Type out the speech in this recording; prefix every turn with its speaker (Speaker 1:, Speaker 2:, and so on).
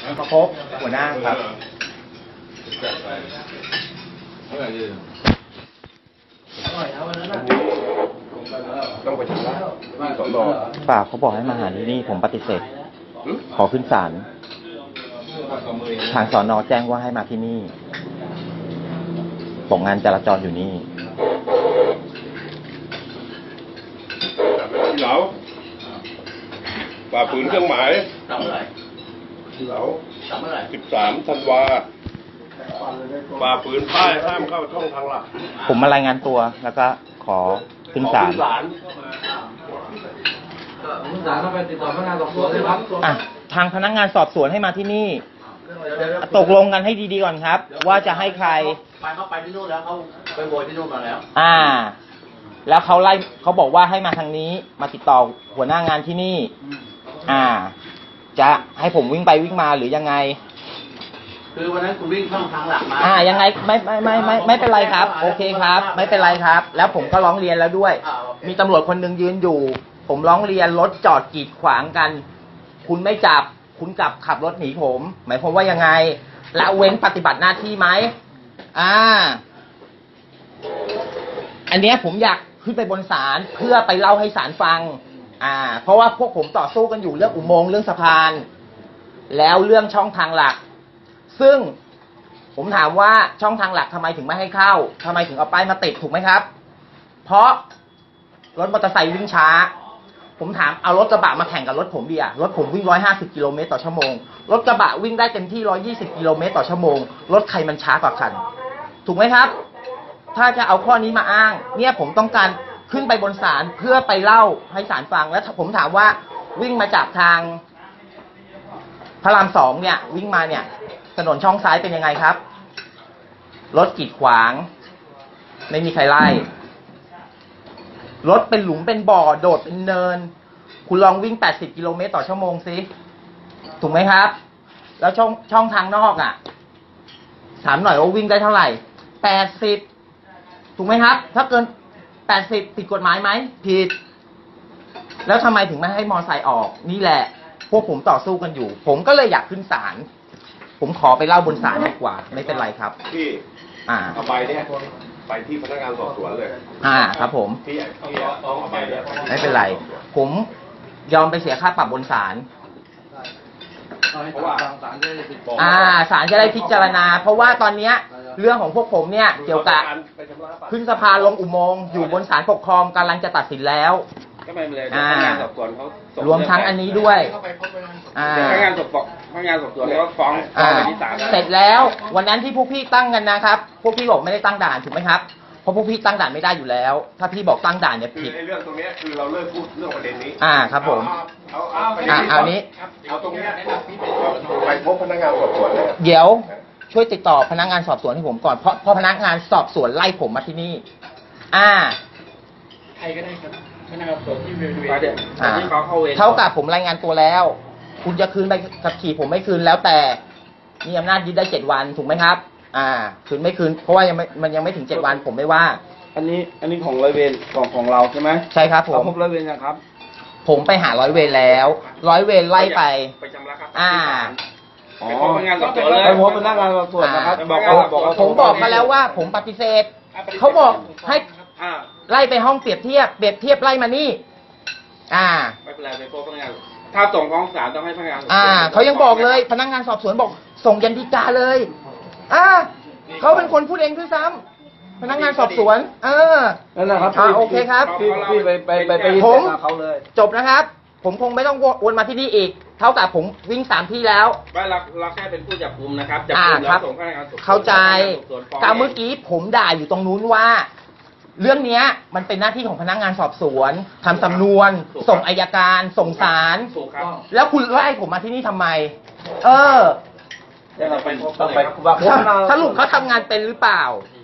Speaker 1: มาพบหัวหน้าครับ
Speaker 2: ต้องไปชำระที่สน.
Speaker 1: ฝากเขาบอกให้มาหาที่นี่ผมปฏิเสธขอขึ้นศาลทางสน.แจ้งว่าให้มาที่นี่ส่งงานจราจรอยู่นี่
Speaker 2: ที่เหลาฝ่าฝืนเครื่องหมายที่เหลา13 ธันวาฝ่าฝืนป้ายห้ามเข้าช่องทางหลัก
Speaker 1: ผมมารายงานตัวแล้วก็ขอขึ้นศาล
Speaker 3: ต้องไปติดต่อพนักงานสอบสวนเลยครับ
Speaker 1: ทางพนักงานสอบสวนให้มาที่นี่ตกลงกันให้ดีๆก่อนครับว่าจะให้ใคร
Speaker 3: เขาไปที่นู่นแล้วเขาไปโวยที่นู่นมาแล้ว
Speaker 1: แล้วเขาไล่เขาบอกว่าให้มาทางนี้มาติดต่อหัวหน้างานที่นี่จะให้ผมวิ่งไปวิ่งมาหรือยังไง
Speaker 3: คือวันนั้นคุณวิ่งช่องทางหลักมา
Speaker 1: ยังไงไม่เป็นไรครับโอเคครับไม่เป็นไรครับแล้วผมก็ร้องเรียนแล้วด้วยมีตำรวจคนหนึ่งยืนอยู่ผมร้องเรียนรถจอดกีดขวางกันคุณไม่จับคุณกลับขับรถหนีผมหมายความว่ายังไงละเว้นปฏิบัติหน้าที่ไหมอันนี้ผมอยากขึ้นไปบนศาลเพื่อไปเล่าให้ศาลฟังเพราะว่าพวกผมต่อสู้กันอยู่เรื่องอุโมงค์เรื่องสะพานแล้วเรื่องช่องทางหลักซึ่งผมถามว่าช่องทางหลักทำไมถึงไม่ให้เข้าทำไมถึงเอาป้ายมาติดถูกไหมครับเพราะรถมอเตอร์ไซค์วิ่งช้าผมถามเอารถกระบะมาแข่งกับรถผมดิรถผมวิ่ง150 กิโลเมตรต่อชั่วโมงรถกระบะวิ่งได้เต็มที่120 กิโลเมตรต่อชั่วโมงรถใครมันช้ากว่าคันถูกไหมครับถ้าจะเอาข้อนี้มาอ้างเนี่ยผมต้องการขึ้นไปบนศาลเพื่อไปเล่าให้ศาลฟังแล้วผมถามว่าวิ่งมาจากทางพระราม2เนี่ยวิ่งมาเนี่ยถนนช่องซ้ายเป็นยังไงครับรถกีดขวางไม่มีใครไล่รถเป็นหลุมเป็นบ่อโดดเป็นเนินคุณลองวิ่ง80 กิโลเมตรต่อชั่วโมงสิถูกไหมครับแล้วช่องทางนอกถามหน่อยว่าวิ่งได้เท่าไหร่80ถูกไหมครับถ้าเกิน80ผิดกฎหมายไหมผิดแล้วทำไมถึงไม่ให้มอไซค์ออกนี่แหละพวกผมต่อสู้กันอยู่ผมก็เลยอยากขึ้นศาลผมขอไปเล่าบนศาลดีกว่าไม่เป็นไรครับ
Speaker 2: ที่เอาไปเนี่ยไปที่พนักงานสอบสวนเลย
Speaker 1: ครับผม
Speaker 2: ที่เอาไปเนี่ย
Speaker 1: ไม่เป็นไรผมยอมไปเสียค่าปรับบนศาล
Speaker 2: เพราะว่า
Speaker 1: ศาลจะได้พิจารณาเพราะว่าตอนเนี้ยเรื่องของพวกผมเนี่ยเกี่ยวกับขึ้นสะพานลงอุโมงค์อยู่บนศาลปกครองกำลังจะตัดสินแล้ว
Speaker 2: ก็ไม่เป็นไรพนักงานสอบสวนเขา
Speaker 1: รวมทั้งอันนี้ด้วย
Speaker 2: พนักงานสอบสวนเขาฟ้องไปที่ศาล
Speaker 1: เสร็จแล้ววันนั้นที่พวกพี่ตั้งกันนะครับพวกพี่บอกไม่ได้ตั้งด่านถูกไหมครับเพราะพวกพี่ตั้งด่านไม่ได้อยู่แล้วถ้าพี่บอกตั้งด่านเนี่ยผิด
Speaker 2: เรื่องตรงนี้คือเราเลิกพูดเรื่องประเด็นนี้
Speaker 1: ครับผมเอานี้
Speaker 2: เอาตรงนี้ไปพบพนักงานสอบสวน
Speaker 1: เดี๋ยวช่วยติดต่อพนักงานสอบสวนให้ผมก่อนเพราะพนักงานสอบสวนไล่ผมมาที่นี่
Speaker 3: ใครก็ได้ครับพนักงานสอบสวนที่เวร
Speaker 1: เท่ากับผมรายงานตัวแล้วคุณจะคืนใบขับขี่ผมไม่คืนแล้วแต่มีอำนาจยึดได้7 วันถูกไหมครับคืนไม่คืนเพราะว่ามันยังไม่ถึง7 วันผมไม่ว่า
Speaker 3: อันนี้ของร้อยเวรของเราใช่ไหม
Speaker 1: ใช่ครับผม
Speaker 3: พบร้อยเวรยังครับ
Speaker 1: ผมไปหาร้อยเวรแล้วร้อยเวรไล่ไป
Speaker 2: ชำระครับ
Speaker 3: ไปพบพนักงานสอบสวนเลยไปพบพนักงานสอบสวนนะครับ
Speaker 1: ผมบอกมาแล้วว่าผมปฏิเสธเขาบอกให้ไล่ไปห้องเปรียบเทียบไล่มานี่
Speaker 2: ไม่เป็นไรไปพบพนักงานถ้าส่งฟ้องศาลต้องให้พนักงาน
Speaker 1: เขายังบอกเลยพนักงานสอบสวนบอกส่งยันฎีกาเลยเขาเป็นคนพูดเองด้วยซ้ำพนักงานสอบสวน
Speaker 3: นั่นแหละครับ
Speaker 1: โอเคครับ
Speaker 3: พี่ไป
Speaker 1: ผมจบนะครับผมคงไม่ต้องวนมาที่นี่อีกเท่ากับผมวิ่ง3 ที่แล้ว
Speaker 2: ไม่เราแค่เป็นผู้จับกุมนะครับจับกุมแล้วส่งพนักงานสอบสวน
Speaker 1: เข้าใจการเมื่อกี้ผมด่าอยู่ตรงนู้นว่าเรื่องนี้มันเป็นหน้าที่ของพนักงานสอบสวนทำสำนวนส่งอัยการส่งศาลแล้วคุณไล่ผมมาที่นี่ทำไม
Speaker 3: สรุป
Speaker 1: เขาทำงานเป็นหรือเปล่า